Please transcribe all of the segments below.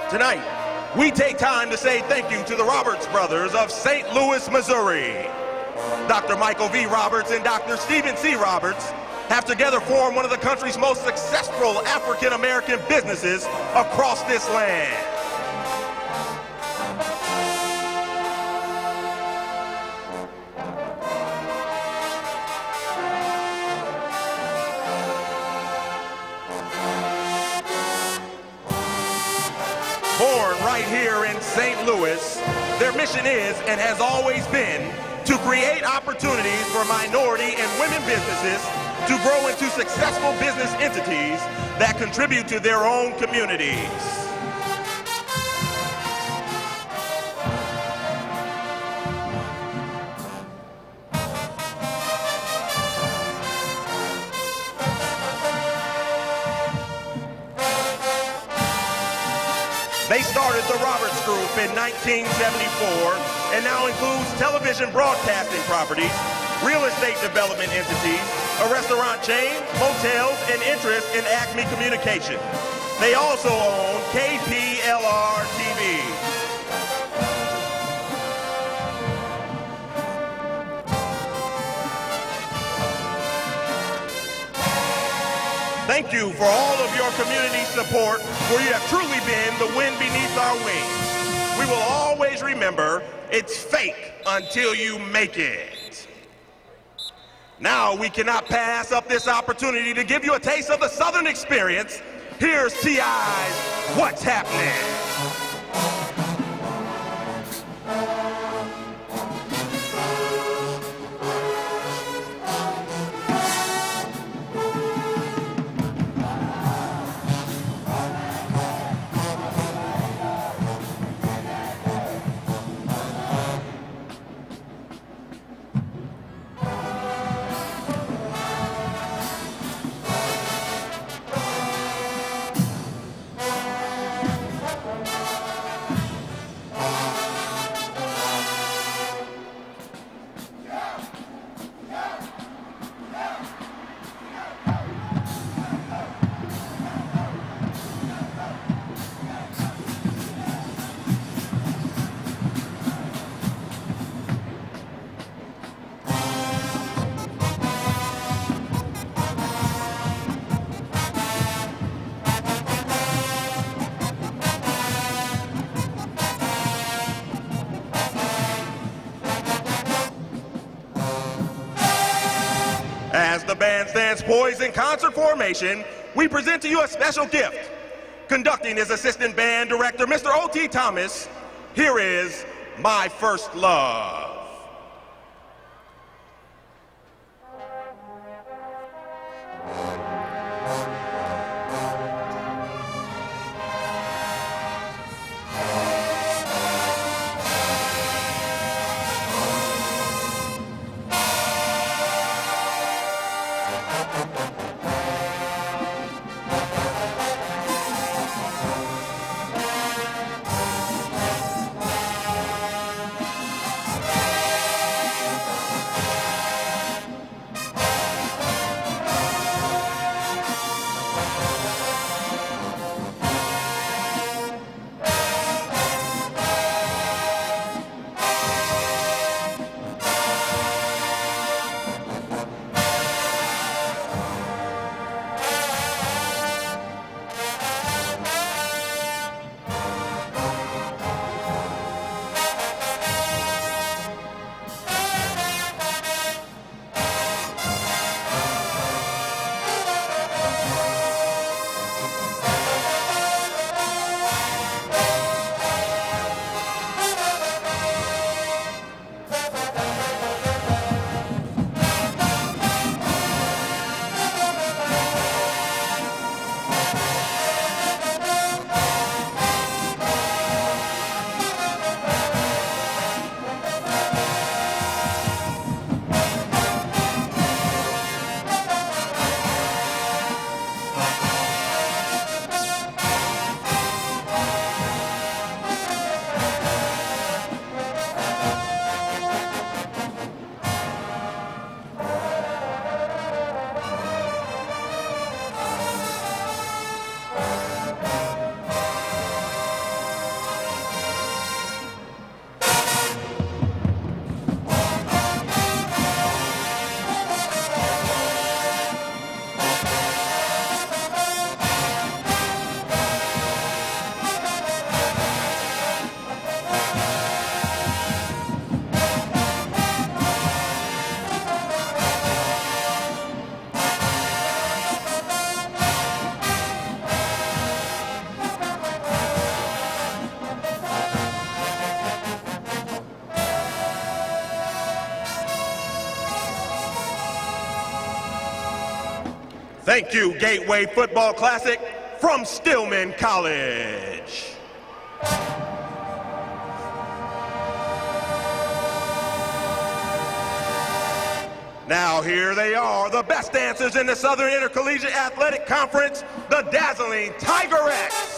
Tonight, we take time to say thank you to the Roberts brothers of St. Louis, Missouri. Dr. Michael V. Roberts and Dr. Stephen C. Roberts have together formed one of the country's most successful African-American businesses across this land. Born right here in St. Louis, their mission is and has always been to create opportunities for minority and women businesses to grow into successful business entities that contribute to their own communities. They started the Roberts Group in 1974 and now includes television broadcasting properties, real estate development entities, a restaurant chain, hotels, and interest in Acme Communication. They also own KPLR TV. Thank you for all of your community support, for you have truly been the wind beneath our wings. We will always remember, it's fake until you make it. Now we cannot pass up this opportunity to give you a taste of the Southern experience. Here's T.I.'s What's Happening. As the band stands poised in concert formation, we present to you a special gift. Conducting is assistant band director, Mr. O.T. Thomas. Here is My First Love. Thank you, Gateway Football Classic from Stillman College. Now here they are, the best dancers in the Southern Intercollegiate Athletic Conference, the dazzling Tigerettes.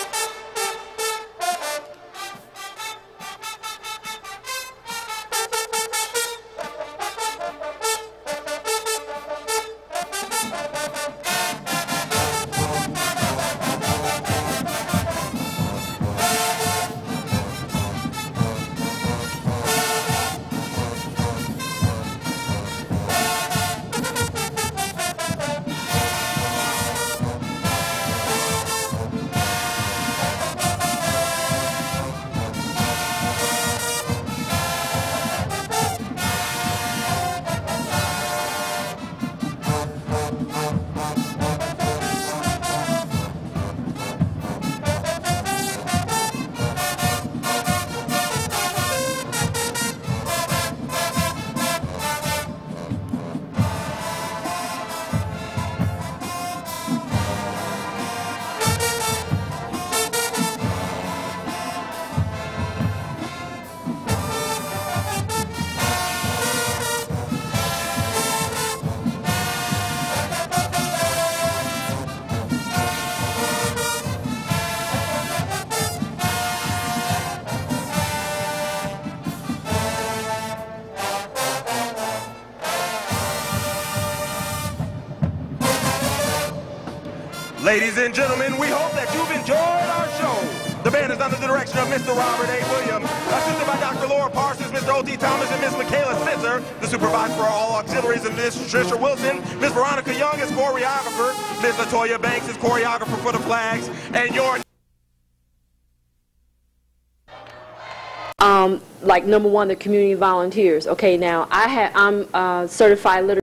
Ladies and gentlemen, we hope that you've enjoyed our show. The band is under the direction of Mr. Robert A. Williams, assisted by Dr. Laura Parsons, Mr. O.T. Thomas, and Ms. Michaela Spitzer. The supervisor for all auxiliaries is Ms. Trisha Wilson. Ms. Veronica Young is choreographer. Ms. Latoya Banks is choreographer for the flags. And your... Like number one, the community volunteers. Okay, now I'm certified literacy.